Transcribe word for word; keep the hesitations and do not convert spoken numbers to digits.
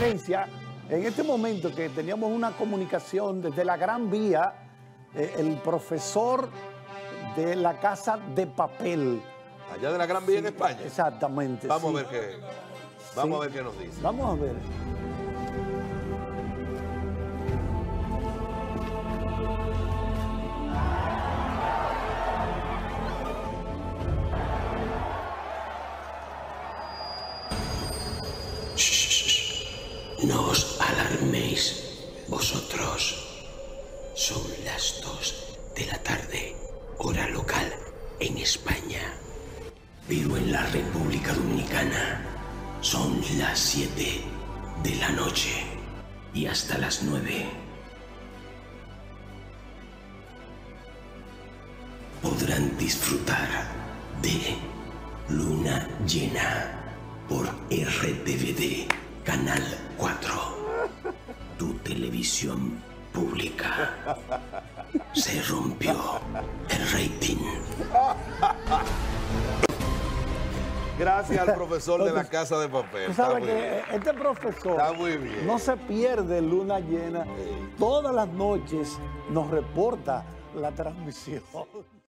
referencia en este momento que teníamos una comunicación desde la Gran Vía, eh, el profesor de la Casa de Papel. Allá de la Gran Vía, sí, en España. Exactamente. Vamos sí. a ver qué, vamos sí. a ver qué nos dice. Vamos a ver. No os alarméis, vosotros. Son las dos de la tarde, hora local en España. Pero en la República Dominicana son las siete de la noche y hasta las nueve. Podrán disfrutar de Luna Llena por R T V D, Canal cuatro. Tu televisión pública. Se rompió el rating. Gracias al profesor de la Casa de Papel. Tú sabes que este profesor Está muy bien. no se pierde Luna Llena. Sí. Todas las noches nos reporta la transmisión.